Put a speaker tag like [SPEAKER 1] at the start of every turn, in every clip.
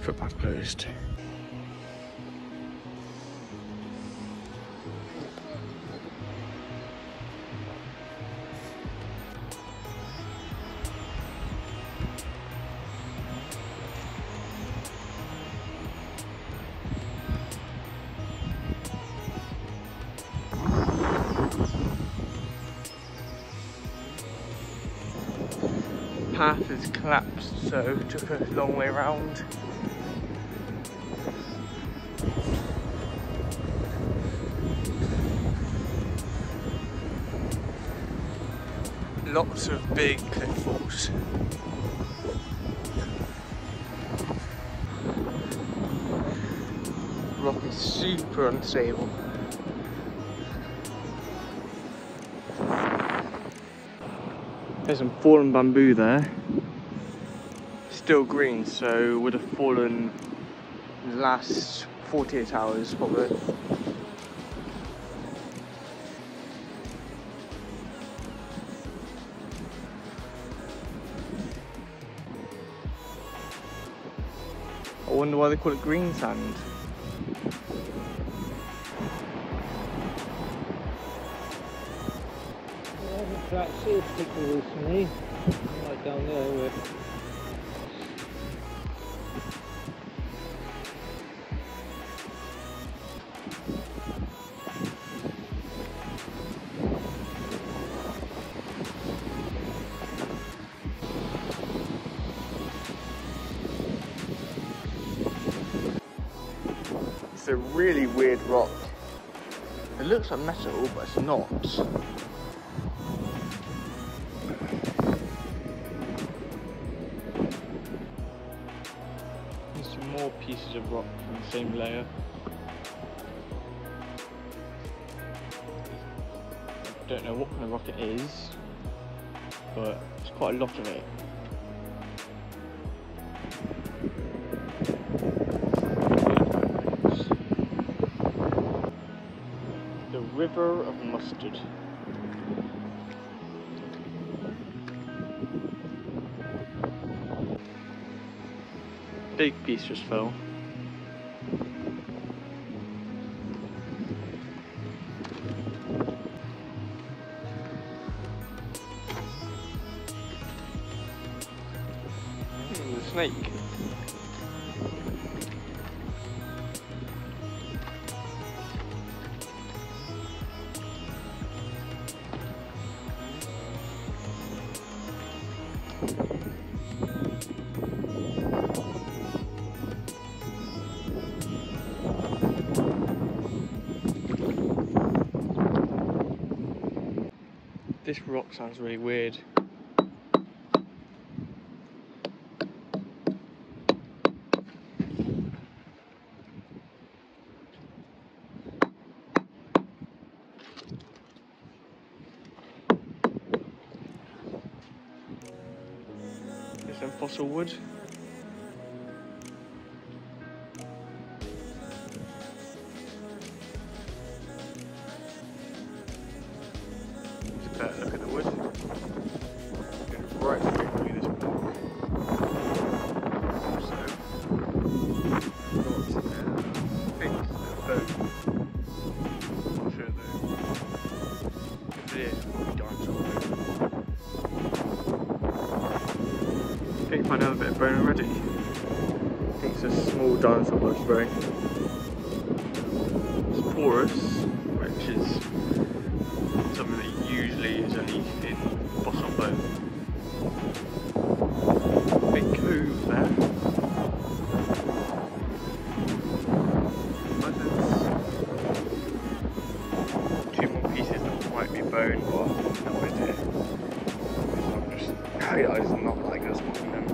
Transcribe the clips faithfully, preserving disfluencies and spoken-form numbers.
[SPEAKER 1] footpath closed. Path has collapsed, so took a long way round. Lots of big cliff falls. Rock is super unstable. There's some fallen bamboo there. Still green, so would have fallen in the last forty-eight hours probably. I wonder why they call it green sand.
[SPEAKER 2] I haven't tracked sea particularly recently, right down there where
[SPEAKER 1] it's a really weird rock. It looks like metal, but it's not. There's some more pieces of rock from the same layer. I don't know what kind of rock it is, but it's quite a lot of it. The River of Mustard. Big piece just fell. Hmm, the snake. This rock sounds really weird. There's some fossil wood. Better look at the wood. Going right through this block. So, got uh, fixed the boat. I'll show you. If it is, we'll be dinosaur boat. I think I found another bit of bone already. I think it's a small dinosaur boat bone. It's porous, which is something that usually is only in fossil bone. Big cove there. Two more pieces that might be bone, but no idea. I'm just, I just not like us watching them.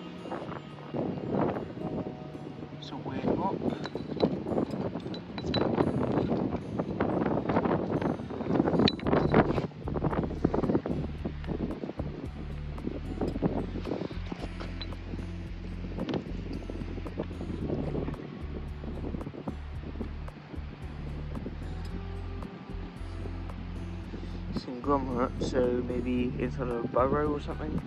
[SPEAKER 1] It's a weird rock. Some grommet, so maybe inside of a burrow or something.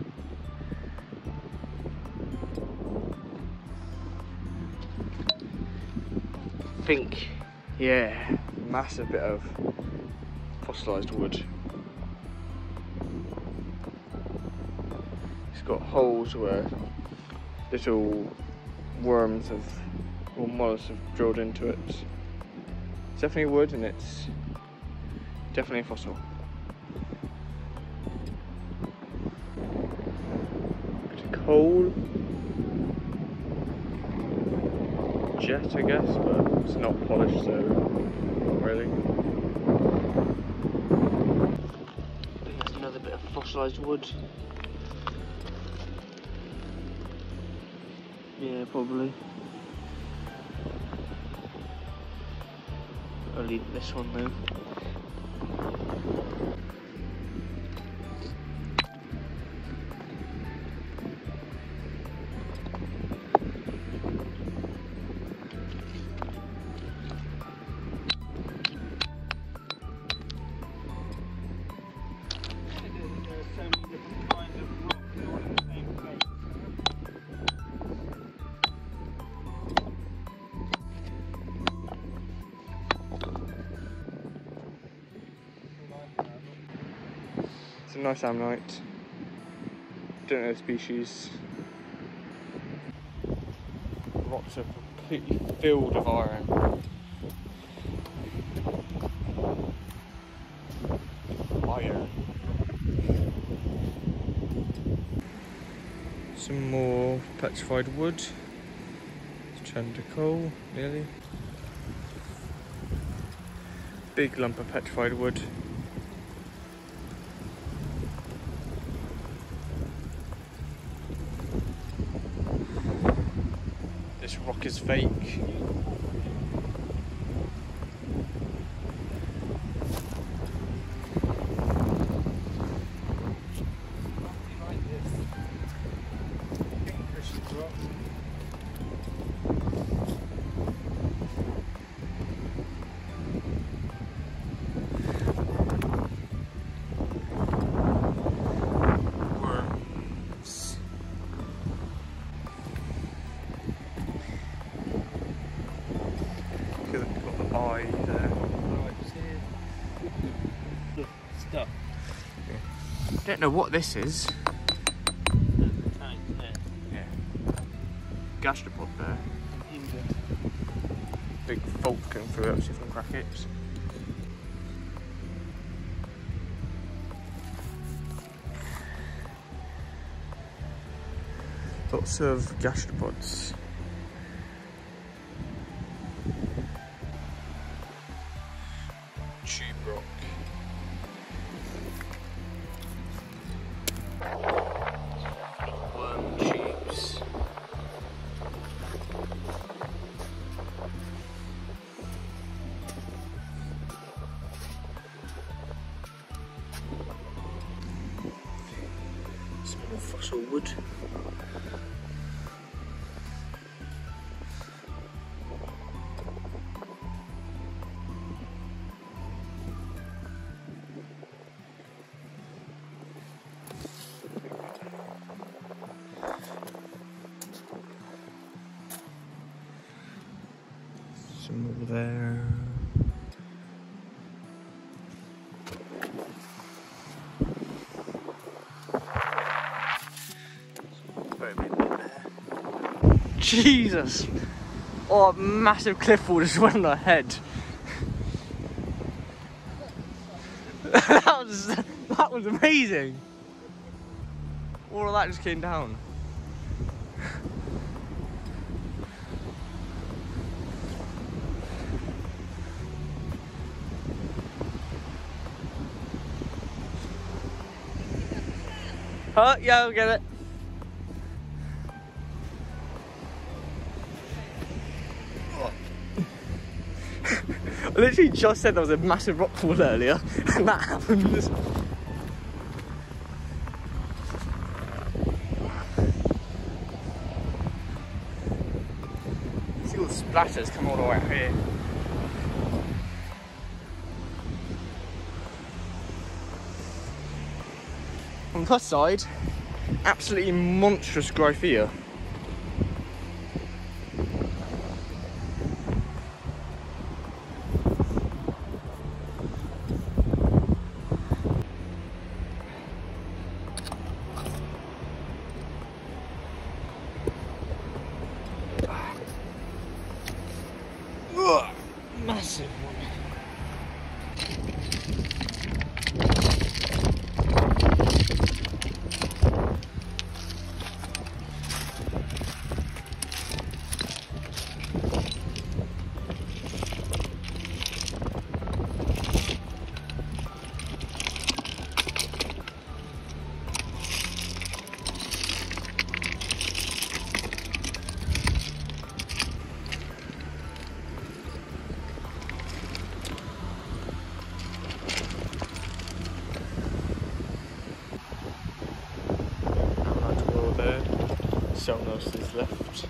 [SPEAKER 1] I think, yeah, massive bit of fossilised wood. It's got holes where little worms have, or mollusks have drilled into it. It's definitely wood and it's definitely a fossil. Bit of coal. Jet, I guess, but it's not polished, so not really. I think that's another bit of fossilised wood. Yeah, probably. I'll leave this one though. It's a nice ammonite. Don't know the species. Rocks are completely filled with iron. Iron. Some more petrified wood. Strand of coal, nearly. Big lump of petrified wood. This rock is fake.
[SPEAKER 2] Stuff.
[SPEAKER 1] I don't know what this is.
[SPEAKER 2] Tank there.
[SPEAKER 1] Yeah. Gastropod there. Big fault going through it, see if I can crack it. Lots of gastropods. Tube rock. Worm tubes. Some more fossil wood. Some more there. Jesus! Oh, a massive cliff wall just went on our head. that was that was amazing. All of that just came down. Huh? Yeah, I'll get it. I literally just said there was a massive rock fall earlier, and that happened. See all the splatters come all the way up here. On the plus side, absolutely monstrous gryphea. Ugh, massive one. Someone else is left.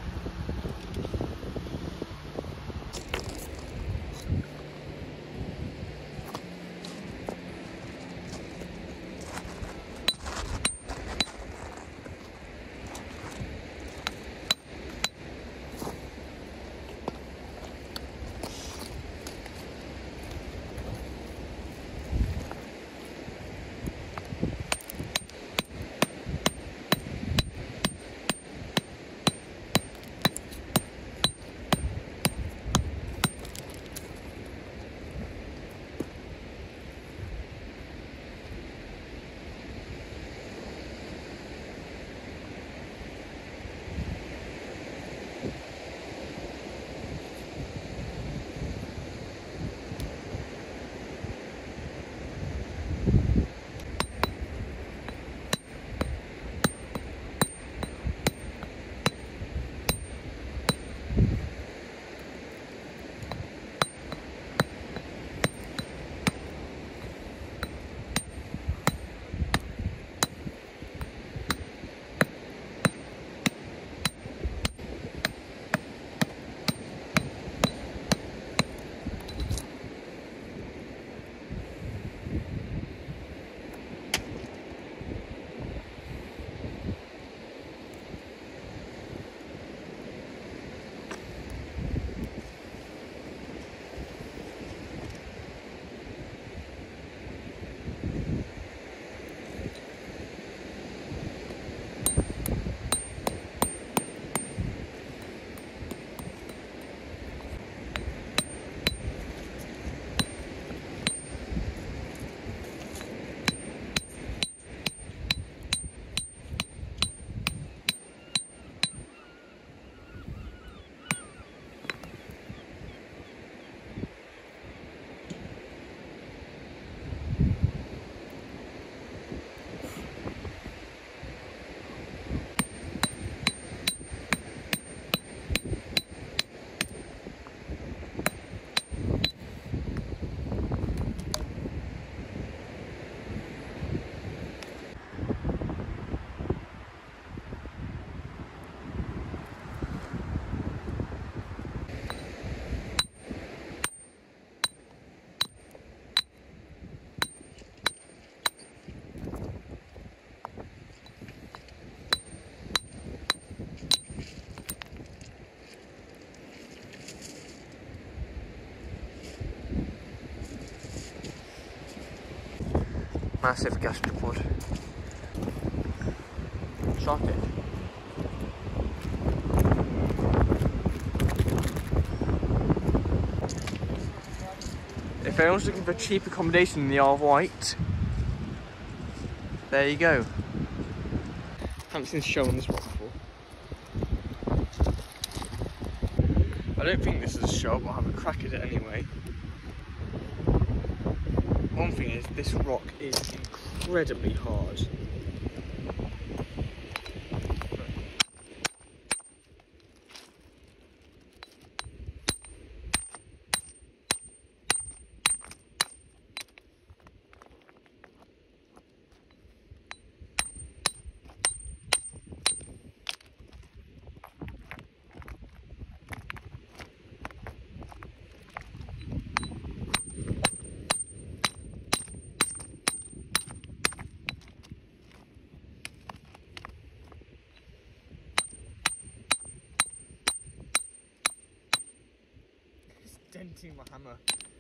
[SPEAKER 1] Massive gastropod. Shot it. If anyone's looking for cheap accommodation in the Isle of Wight, there you go. Haven't seen show on this one before. I don't think this is a show, but I'll have a crack at it anyway. One thing is, this rock is incredibly hard. Emptying my hammer.